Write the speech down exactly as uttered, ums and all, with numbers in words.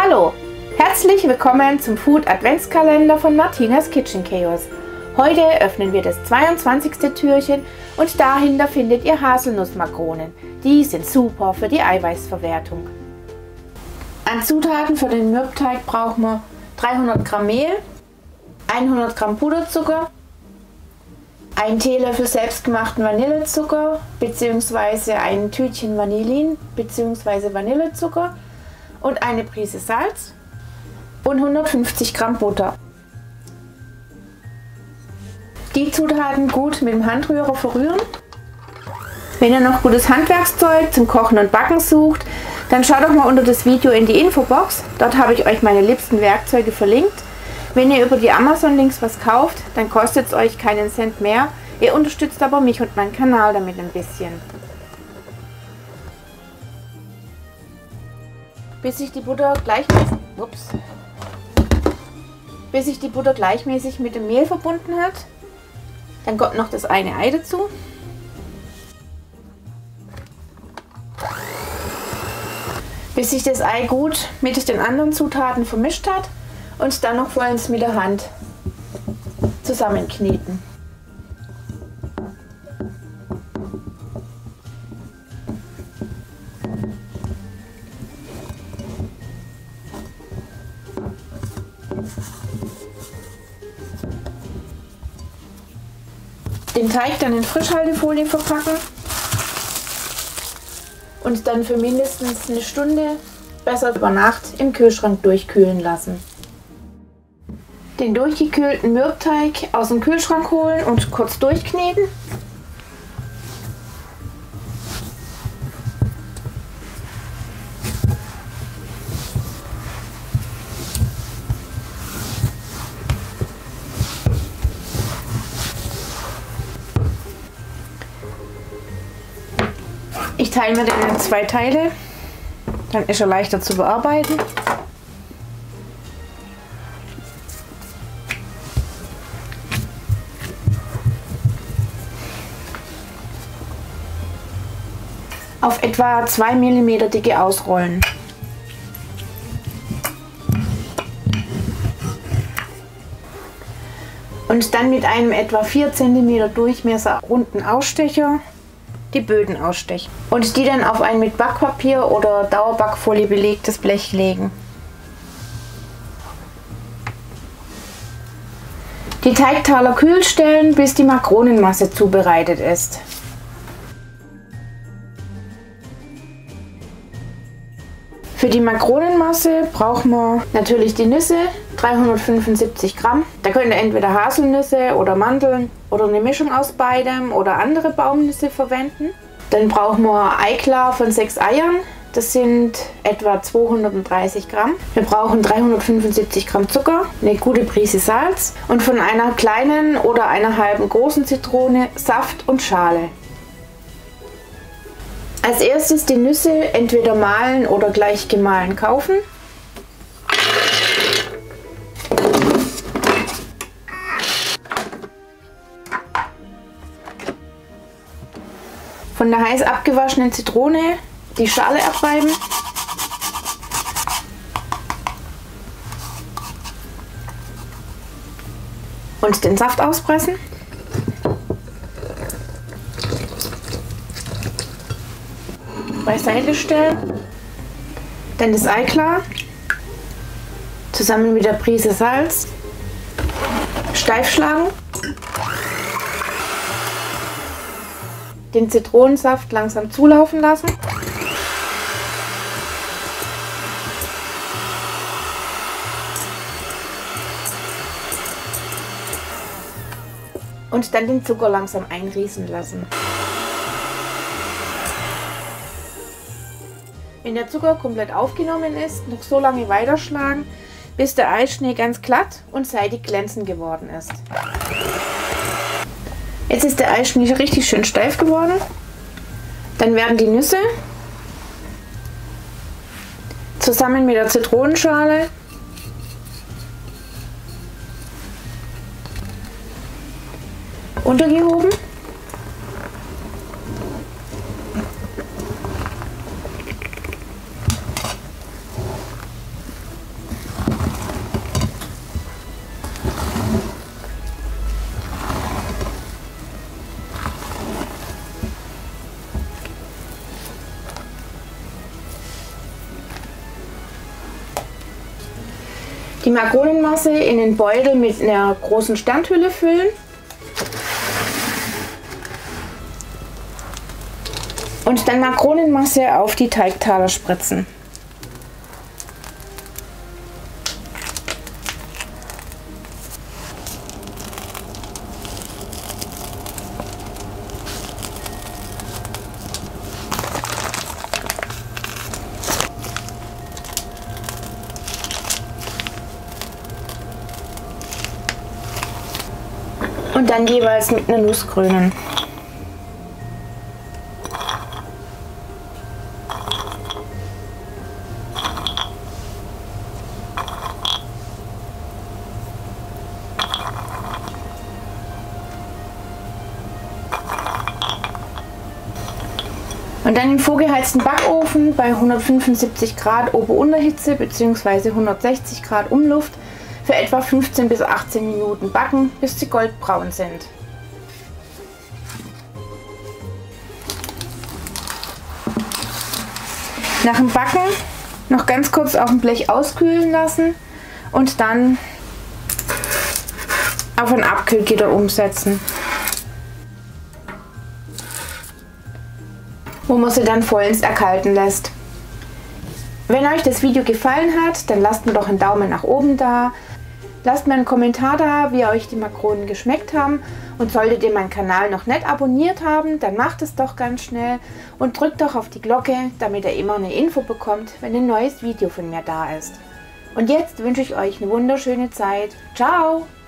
Hallo, herzlich willkommen zum Food Adventskalender von Martinas Kitchen Chaos. Heute öffnen wir das zweiundzwanzigste Türchen und dahinter findet ihr Haselnussmakronen. Die sind super für die Eiweißverwertung. An Zutaten für den Mürbteig brauchen wir dreihundert Gramm Mehl, hundert Gramm Puderzucker, ein Teelöffel selbstgemachten Vanillezucker bzw. ein Tütchen Vanillin bzw. Vanillezucker und eine Prise Salz und hundertfünfzig Gramm Butter. Die Zutaten gut mit dem Handrührer verrühren. Wenn ihr noch gutes Handwerkszeug zum Kochen und Backen sucht, dann schaut doch mal unter das Video in die Infobox. Dort habe ich euch meine liebsten Werkzeuge verlinkt. Wenn ihr über die Amazon-Links was kauft, dann kostet es euch keinen Cent mehr. Ihr unterstützt aber mich und meinen Kanal damit ein bisschen. Bis sich die Butter gleichmäßig, ups, bis sich die Butter gleichmäßig mit dem Mehl verbunden hat, dann kommt noch das eine Ei dazu. Bis sich das Ei gut mit den anderen Zutaten vermischt hat und dann noch vollends mit der Hand zusammenkneten. Den Teig dann in Frischhaltefolie verpacken und dann für mindestens eine Stunde, besser über Nacht, im Kühlschrank durchkühlen lassen. Den durchgekühlten Mürbteig aus dem Kühlschrank holen und kurz durchkneten. Ich teile mir den in zwei Teile, dann ist er leichter zu bearbeiten. Auf etwa zwei Millimeter dicke ausrollen. Und dann mit einem etwa vier Zentimeter Durchmesser runden Ausstecher die Böden ausstechen und die dann auf ein mit Backpapier oder Dauerbackfolie belegtes Blech legen. Die Teigtaler kühl stellen, bis die Makronenmasse zubereitet ist. Für die Makronenmasse brauchen wir natürlich die Nüsse, dreihundertfünfundsiebzig Gramm. Da könnt ihr entweder Haselnüsse oder Mandeln oder eine Mischung aus beidem oder andere Baumnüsse verwenden. Dann brauchen wir Eiklar von sechs Eiern, das sind etwa zweihundertdreißig Gramm. Wir brauchen dreihundertfünfundsiebzig Gramm Zucker, eine gute Prise Salz und von einer kleinen oder einer halben großen Zitrone Saft und Schale. Als erstes die Nüsse entweder mahlen oder gleich gemahlen kaufen. Von der heiß abgewaschenen Zitrone die Schale abreiben. Und den Saft auspressen. Beiseite stellen, dann das Eiklar zusammen mit der Prise Salz steif schlagen, den Zitronensaft langsam zulaufen lassen und dann den Zucker langsam einrieseln lassen. Wenn der Zucker komplett aufgenommen ist, noch so lange weiterschlagen, bis der Eischnee ganz glatt und seidig glänzend geworden ist. Jetzt ist der Eischnee richtig schön steif geworden. Dann werden die Nüsse zusammen mit der Zitronenschale untergehoben. Die Makronenmasse in den Beutel mit einer großen Standhülle füllen. Und dann Makronenmasse auf die Teigtaler spritzen. Und dann jeweils mit einer Nuss krönen. Und dann im vorgeheizten Backofen bei hundertfünfundsiebzig Grad Ober-Unterhitze bzw. hundertsechzig Grad Umluft für etwa fünfzehn bis achtzehn Minuten backen, bis sie goldbraun sind. Nach dem Backen noch ganz kurz auf dem Blech auskühlen lassen und dann auf ein Abkühlgitter umsetzen, wo man sie dann vollends erkalten lässt. Wenn euch das Video gefallen hat, dann lasst mir doch einen Daumen nach oben da. Lasst mir einen Kommentar da, wie euch die Makronen geschmeckt haben. Und solltet ihr meinen Kanal noch nicht abonniert haben, dann macht es doch ganz schnell und drückt doch auf die Glocke, damit ihr immer eine Info bekommt, wenn ein neues Video von mir da ist. Und jetzt wünsche ich euch eine wunderschöne Zeit. Ciao!